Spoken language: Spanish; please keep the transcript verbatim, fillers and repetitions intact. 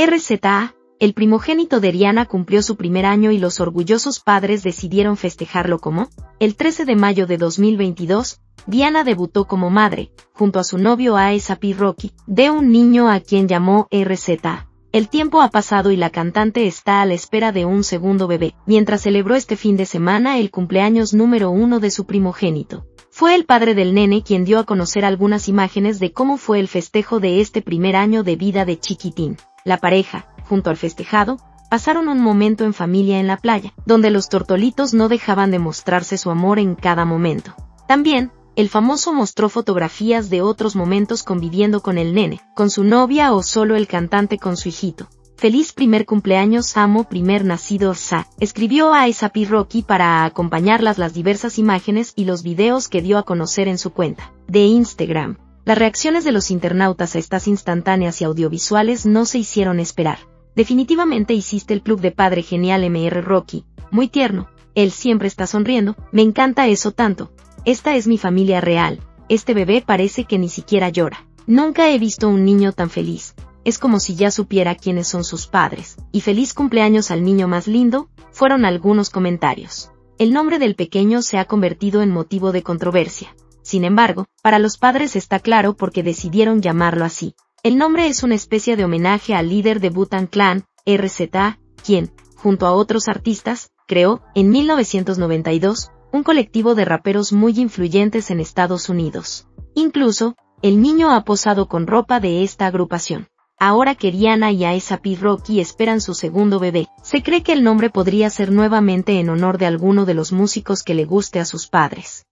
R Z A, el primogénito de Rihanna cumplió su primer año y los orgullosos padres decidieron festejarlo como, el trece de mayo de dos mil veintidós, Rihanna debutó como madre, junto a su novio A$ap Rocky, de un niño a quien llamó R Z A. El tiempo ha pasado y la cantante está a la espera de un segundo bebé, mientras celebró este fin de semana el cumpleaños número uno de su primogénito. Fue el padre del nene quien dio a conocer algunas imágenes de cómo fue el festejo de este primer año de vida de Chiquitín. La pareja, junto al festejado, pasaron un momento en familia en la playa, donde los tortolitos no dejaban de mostrarse su amor en cada momento. También, el famoso mostró fotografías de otros momentos conviviendo con el nene, con su novia o solo el cantante con su hijito. Feliz primer cumpleaños amo primer nacido Sa, escribió A$ap Rocky para acompañarlas las diversas imágenes y los videos que dio a conocer en su cuenta de Instagram. Las reacciones de los internautas a estas instantáneas y audiovisuales no se hicieron esperar. Definitivamente hiciste el club de padre genial M R Rocky, muy tierno, él siempre está sonriendo, me encanta eso tanto. Esta es mi familia real, este bebé parece que ni siquiera llora. Nunca he visto un niño tan feliz, es como si ya supiera quiénes son sus padres. Y feliz cumpleaños al niño más lindo, fueron algunos comentarios. El nombre del pequeño se ha convertido en motivo de controversia. Sin embargo, para los padres está claro por qué decidieron llamarlo así. El nombre es una especie de homenaje al líder de Wu-Tang Clan, R Z A, quien, junto a otros artistas, creó, en mil novecientos noventa y dos, un colectivo de raperos muy influyentes en Estados Unidos. Incluso, el niño ha posado con ropa de esta agrupación. Ahora que Rihanna y A$ap Rocky esperan su segundo bebé, se cree que el nombre podría ser nuevamente en honor de alguno de los músicos que le guste a sus padres.